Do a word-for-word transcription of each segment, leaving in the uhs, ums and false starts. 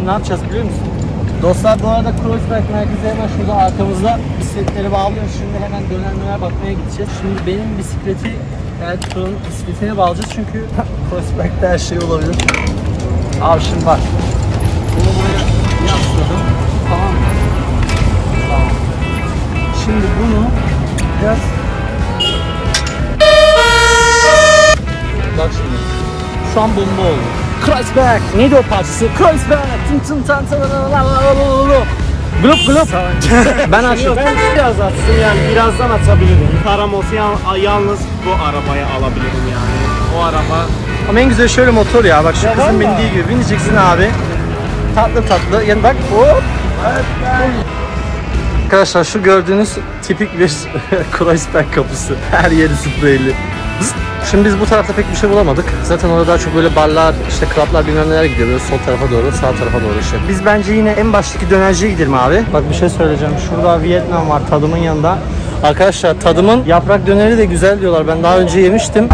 ne yapacağız biliyor musun? Dostlar bu arada Kreuzberg merkezi hemen şurada arkamızda, bisikletleri bağlıyoruz. Şimdi hemen dönermeler bakmaya gideceğiz. Şimdi benim bisikleti Ertuğrul'un bisikletine bağlayacağız çünkü Kreuzberg'de her şey olabilir. Abi şimdi bak. Bunu buraya yasladım. Tamam mı? Tamam. Şimdi bunu biraz... Bak şimdi. Şu an bomba oldu. Kreuzberg. Neydi o parçası? Kreuzberg. Tım tım tan tan Glup glup. Ben açtım. Ben biraz atsın yani birazdan atabilirim. Param olsa yalnız bu arabayı alabilirim yani. O araba. Ama en güzel şöyle motor ya. Bak şu ya kızın bindiği gibi. Bineceksin abi. Tatlı tatlı. Yani bak hop. Arkadaşlar şu gördüğünüz tipik bir Kreuzberg kapısı. Her yeri spreyli. Şimdi biz bu tarafta pek bir şey bulamadık. Zaten orada daha çok böyle barlar, işte klaplar bilmem neler gidiyor. Böyle sol tarafa doğru, sağ tarafa doğru işte. Biz bence yine en baştaki dönerciye gidelim abi. Bak bir şey söyleyeceğim. Şurada Vietnam var Tadım'ın yanında. Arkadaşlar Tadım'ın yaprak döneri de güzel diyorlar. Ben daha önce yemiştim.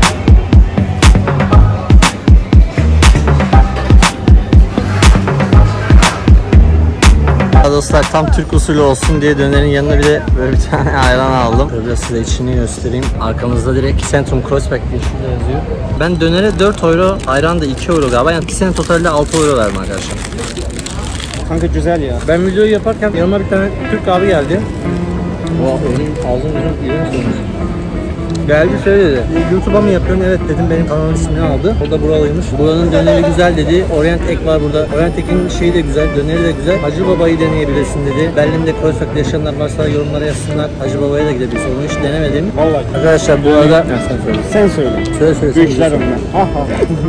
Dostlar tam Türk usulü olsun diye dönerin yanına bir de böyle bir tane ayran aldım. Böyle size içini göstereyim. Arkamızda direkt Centrum Kreuzberg diye şurada yazıyor. Ben dönere dört euro, ayran da iki euro galiba. Yani iki sene totalde altı euro verdim arkadaşlar. Kanka güzel ya. Ben videoyu yaparken yanıma bir tane Türk abi geldi. Oha önüm ağzım önüm iğrenç. Geldi şöyle dedi. YouTube'a mı yapıyorsun? Evet dedim, benim kanalın ismini aldı. O da buralıymış. Buranın döneri güzel dedi. Orient Ek var burada. Orient Ek'in şeyi de güzel, döneri de güzel. Hacı Baba'yı deneyebilirsin dedi. Berlin'de Kreuzberg'de yaşayanlar varsa yorumlara yazsınlar. Hacı Baba'ya da gidebilirsin. Onu hiç denemedim. Vallahi. Arkadaşlar bu arada... Ya sen söyle. Sen söyle. Söyle söyle. Büyükler onlar. Ha ha.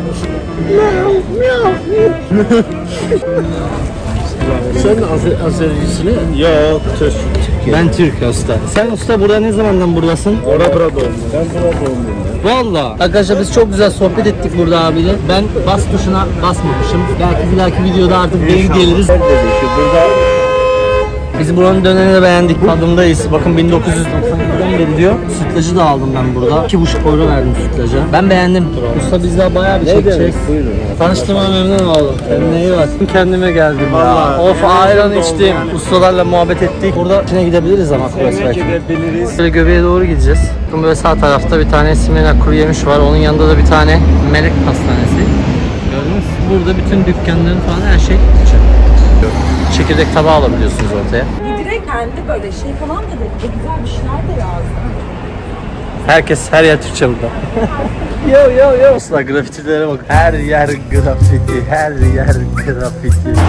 Sen Azer Azercisini? Yok, Türk. Ben Türk usta. Sen usta burada ne zamandan buradasın? Orada burada doğumluyum. Ben burada doğumluyum. Valla. Arkadaşlar biz çok güzel sohbet ettik burada abiyle. Ben bas tuşuna basmamışım. Belki bir dahaki videoda artık denk geliriz. Burada biz buranın dönerini de beğendik. Tadımdayız. Bakın bin dokuz yüz doksan ikiden beri diyor. Sütlacı da aldım ben burada. iki buçuk euro verdim sütlaca. Ben beğendim. Usta biz daha bayağı bir çekecek. Tanıştığıma memnun oldum. Kendine iyi bak. Kendime geldim ya. Of ayran içtim. Ustalarla muhabbet ettik. Burada içine gidebiliriz ama. içine gidebiliriz. Böyle göbeğe doğru gideceğiz. Bakın böyle sağ tarafta bir tane Simena kuru yemiş var. Onun yanında da bir tane melek pastanesi. Gördünüz mü? Burada bütün dükkanların falan her şey açık. Çekirdek tabağı alabiliyorsunuz ortaya. Direkt kendi böyle şey falan da dedi. Güzel bir şeyler de yazdı. Herkes, her yer Türkçe burada. Yo yo yo. Dostlar grafitilere bak. Her yer grafiti, her yer grafiti.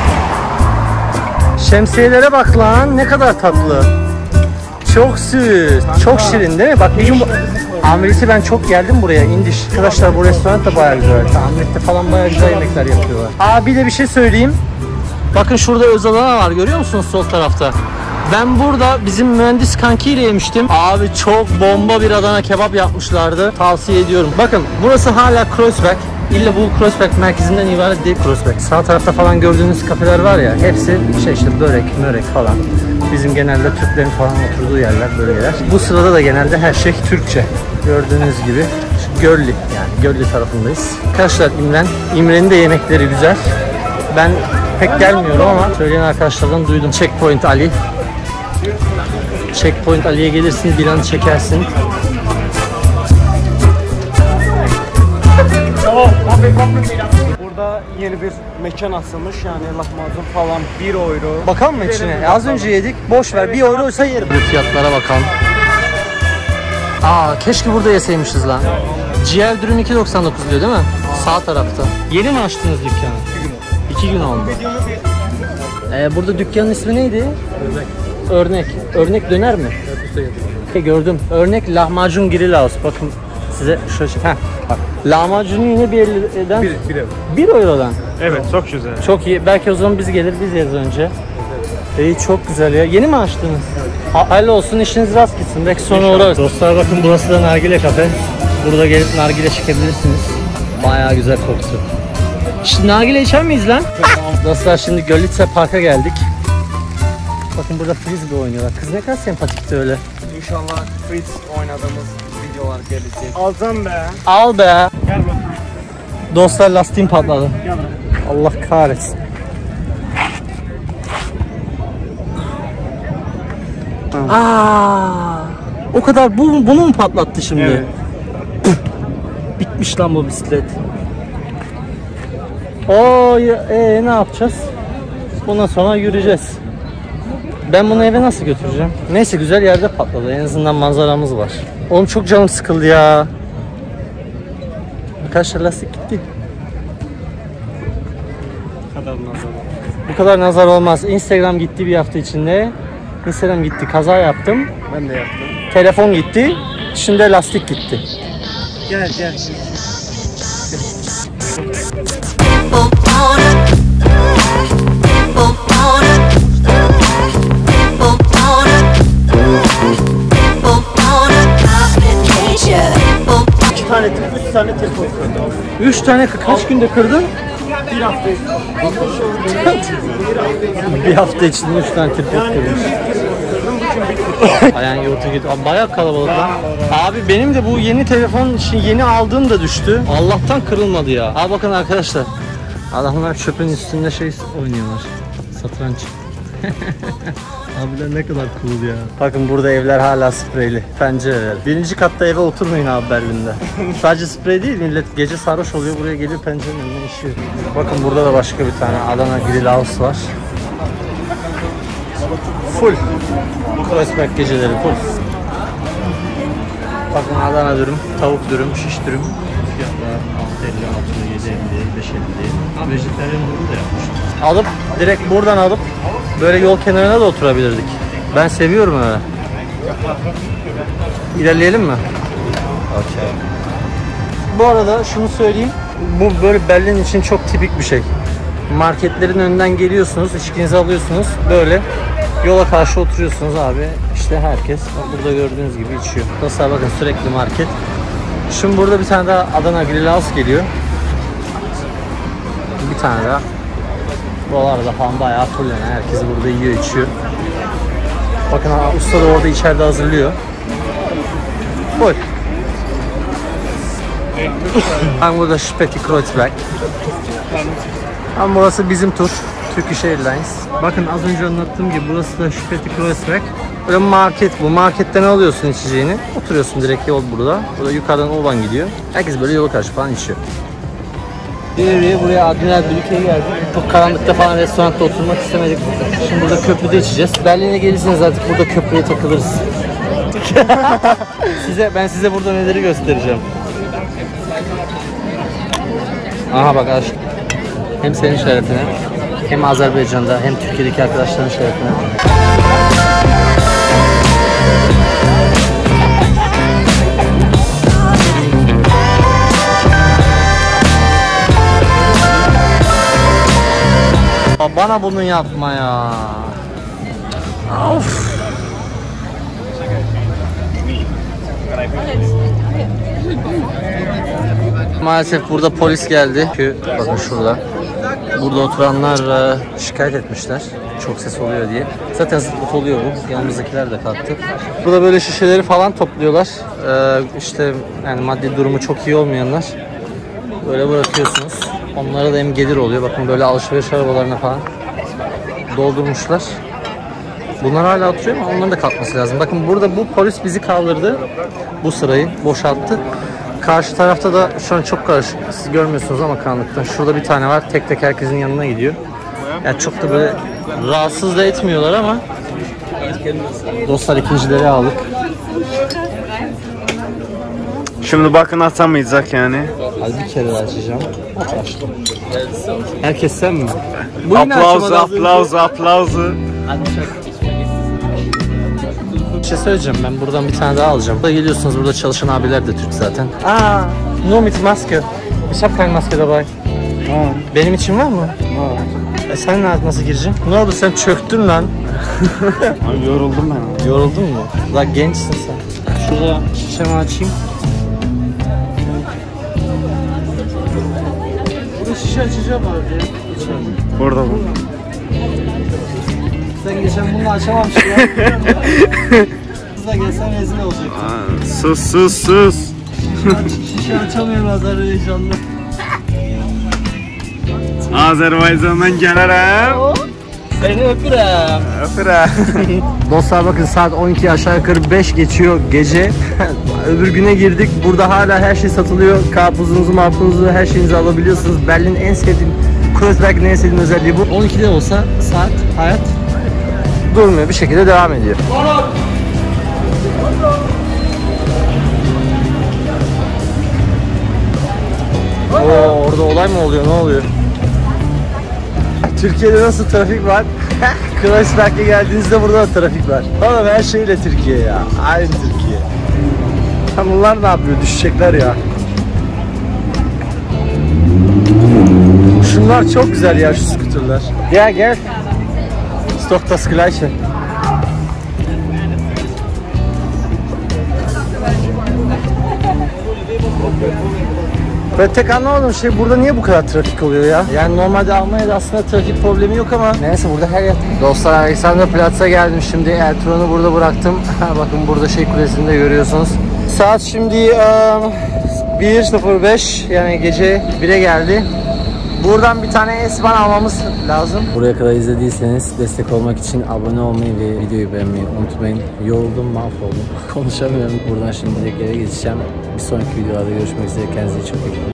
Şemsiyelere bak lan, ne kadar tatlı. Çok süs, çok şirin değil mi? Bak bir gün Ameliyatı ben çok geldim buraya. İndiş. Arkadaşlar bu restoran da bayağı güzel. Ameliyatı falan bayağı güzel yemekler yapıyorlar. Aa bir de bir şey söyleyeyim. Bakın şurada özel alan var, görüyor musunuz sol tarafta? Ben burada bizim mühendis kankiyle yemiştim. Abi çok bomba bir Adana kebap yapmışlardı. Tavsiye ediyorum. Bakın burası hala Kreuzberg. İlla bu Kreuzberg merkezinden ibaret değil Kreuzberg. Sağ tarafta falan gördüğünüz kafeler var ya, hepsi şey işte börek, mörek falan. Bizim genelde Türklerin falan oturduğu yerler, bölgeler. Bu sırada da genelde her şey Türkçe. Gördüğünüz gibi Görli, yani Görli tarafındayız. Arkadaşlar İmren, İmren'in de yemekleri güzel. Ben pek gelmiyorum ama söyleyen arkadaşlardan duydum. Checkpoint Ali. Checkpoint Ali'ye gelirsin, bir an çekersin. Burada yeni bir mekan açılmış, yani lahmacun falan bir euro. Bakalım mı içine? Az önce yedik, boş ver, bir euroysa yerim. Bu fiyatlara bakalım. Aa keşke burada yeseymişiz lan. Ciğer dürüm iki doksan dokuz diyor değil mi? Sağ tarafta. Yeni mi açtınız dükkanı? İki gün oldu. Ee, burada dükkanın ismi neydi? Örnek. Örnek. Örnek döner mi? Evet, gördüm. Örnek lahmacun grill house. Bakın size şöyle. Heh, bak. Lahmacunu yine bir elden. Bir, bir euro. Bir eurodan. Evet, çok güzel. Çok iyi. Belki o zaman biz gelir, biz yeriz önce. İyi, çok güzel ya. Yeni mi açtınız? Ha, hayırlı olsun, işiniz rast gitsin. Belki sonra uğrarız. Dostlar bakın, burası da nargile kafe. Burada gelip nargile çekebilirsiniz. Bayağı güzel kokusu. Şimdi nargile içer miyiz lan? Dostlar şimdi Görlitzer Park'a geldik. Bakın burada frisbee oynuyorlar. Kız ne kadar sempatikti öyle. İnşallah frisbee oynadığımız videolar gelecek. Alacağım be. Al be. Gel bak. Dostlar lastiğim patladı. Gel bak. Allah kahretsin. Aa, o kadar bu, bunu mu patlattı şimdi? Evet. Bitmiş lan bu bisiklet. Oo, e, ne yapacağız? Bundan sonra yürüyeceğiz. Ben bunu eve nasıl götüreceğim? Neyse, güzel yerde patladı. En azından manzaramız var. Oğlum çok canım sıkıldı ya. Arkadaşlar lastik gitti. Bu kadar nazar. Bu kadar nazar olmaz. Instagram gitti bir hafta içinde. Instagram gitti. Kaza yaptım. Ben de yaptım. Telefon gitti. Şimdi de lastik gitti. Gel gel. İki tane tip, üç tane tip oldu. Üç tane kaç günde kırdın? Bir hafta. Bir hafta içinde üç tane tripod kırmış. Ayağın yoğurta gidiyor. Abi bayağı kalabalık lan. Abi benim de bu yeni telefon için yeni aldığım da düştü. Allah'tan kırılmadı ya. Abi bakın arkadaşlar. Adamlar çöpün üstünde şey oynuyorlar. Satranç. Abiler ne kadar cool ya. Bakın burada evler hala spreyli. Pencereler. Birinci katta eve oturmayın abi Berlin'de. Sadece sprey değil, millet gece sarhoş oluyor, buraya geliyor pencerenin önüne işiyor. Bakın burada da başka bir tane Adana Grill House var. Full. Kreuzberg geceleri full. Bakın Adana dürüm, tavuk dürüm, şiş dürüm. Fiyatlar altı elli, altı yedi elli, beş elli. Vejetaryen dürüm de yapmışlar. Alıp direkt buradan alıp böyle yol kenarına da oturabilirdik. Ben seviyorum öyle. İlerleyelim mi? Okay. Bu arada şunu söyleyeyim. Bu böyle Berlin için çok tipik bir şey. Marketlerin önünden geliyorsunuz, içkinizi alıyorsunuz. Böyle yola karşı oturuyorsunuz abi. İşte herkes burada gördüğünüz gibi içiyor. Nasıl bakın, sürekli market. Şimdi burada bir tane daha Adana Grill House geliyor. Bir tane daha. Buralarda falan bayağı full yani. Herkes burada yiyor, içiyor. Bakın ha, usta da orada içeride hazırlıyor. Full. Ben burada Speti Kreuzberg. Ama burası bizim tur. Turkish Airlines. Bakın az önce anlattığım gibi burası da Speti Kreuzberg. Böyle market bu. Marketten alıyorsun içeceğini. Oturuyorsun, direkt yol burada. Burada yukarıdan U-Bahn gidiyor. Herkes böyle yola karşı falan içiyor. Bir buraya Admiral Brücke'ye geldik. Çok karanlıkta falan restoranda oturmak istemedik. Şimdi burada köprüde içeceğiz. Berlin'e gelirseniz artık burada köprüye takılırız. size ben size burada neleri göstereceğim. Aha bak aşk. Hem senin şerefine, hem Azerbaycan'da, hem Türkiye'deki arkadaşların şerefine. Bana bunu yapma ya. Of. Maalesef burada polis geldi. Çünkü bakın şurada. Burada oturanlar şikayet etmişler. Çok ses oluyor diye. Zaten zıplık oluyor bu. Yanımızdakiler de kalktı. Burada böyle şişeleri falan topluyorlar. Ee, işte yani maddi durumu çok iyi olmayanlar. Böyle bırakıyorsunuz. Onlara da hem gelir oluyor. Bakın böyle alışveriş arabalarına falan doldurmuşlar. Bunlar hala oturuyor ama onların da kalkması lazım. Bakın burada bu polis bizi kaldırdı. Bu sırayı boşalttı. Karşı tarafta da şu an çok karışık. Siz görmüyorsunuz ama karanlıkta. Şurada bir tane var. Tek tek herkesin yanına gidiyor. Yani çok da böyle rahatsız da etmiyorlar ama dostlar, ikincileri aldık. Şimdi bakın atamayacak yani. Hadi bir kere daha açacağım. Açtım. Herkes sen mi? Bu Aplauzu, aplauzu, aplauzu. Bir şey söyleyeceğim, ben buradan bir tane daha alacağım. Burada geliyorsunuz, burada çalışan abiler de Türk zaten. Aa, nur mit Maske. Ich hab keine Maske dabei. Ha. Benim için var mı? Ha. E sen nasıl gireceksin? Ne oldu, sen çöktün lan. Abi yoruldum ben. Yoruldun mu? La gençsin sen. Şurada şişemi açayım. Burada şişe açacağım abi. Burada bu. Sen geçen bunu açamamışsın ya. Kızla gelsen rezil olacak. Aa, sus sus sus. Şişe açamıyorum Azerbaycan'da. Azerbaycan'dan gelirim. Seni öpürüm. Öpürüm. Dostlar bakın saat on iki aşağı yukarı beş geçiyor gece. Öbür güne girdik. Burada hala her şey satılıyor. Karpuzunuzu, marpuzunuzu, her şeyinizi alabiliyorsunuz. Berlin'in en sevdiğim, Kreuzberg'in en sevdiğim özelliği bu. on ikide olsa saat, hayat durmuyor. Bir şekilde devam ediyor. Oo, orada olay mı oluyor? Ne oluyor? Türkiye'de nasıl trafik var? Kreuzberg'e geldiğinizde burada da trafik var. Oğlum her şeyle Türkiye ya. Aynı Türkiye. Bunlar ne yapıyor? Düşecekler ya. Şunlar çok güzel ya, şu skuterler. Gel gel. Stock das Gleiche. Ben tek anlamadım şey, burada niye bu kadar trafik oluyor ya? Yani normalde Almanya'da aslında trafik problemi yok ama neyse, burada her yer. Dostlar, Alexanderplatz'a geldim şimdi. Ertuğrul'u burada bıraktım. Bakın burada şey kulesini de görüyorsunuz. Saat şimdi um, bir sıfır beş, yani gece bire geldi. Buradan bir tane S-Bahn almamız lazım. Buraya kadar izlediyseniz destek olmak için abone olmayı ve videoyu beğenmeyi unutmayın. Yoruldum, mahvoldum. Konuşamıyorum. Buradan şimdi direkt eve geçeceğim. Bir sonraki videolarda görüşmek üzere. Kendinize çok iyi bakın.